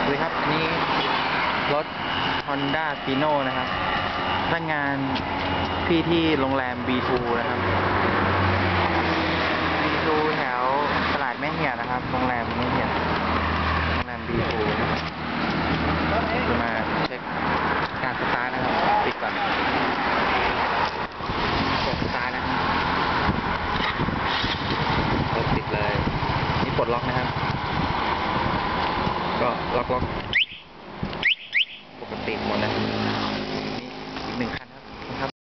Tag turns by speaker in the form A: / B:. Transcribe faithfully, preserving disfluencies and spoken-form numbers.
A: สวัสดีครับอันนี้รถ Honda Fino นะครับพนักงานพี่ที่โรงแรม บี ทู นะครับ บี ทู แถวตลาดแม่เหี่ยนะครับโรงแรมแม่เหี่ยโรงแรม บี ทู จะมาเช็คการสตาร์ทนะครับปิดก่อนกดสตาร์ทนะครับกดติดเลยนี่ปลดล็อกนะครับก็ล็อกล็อก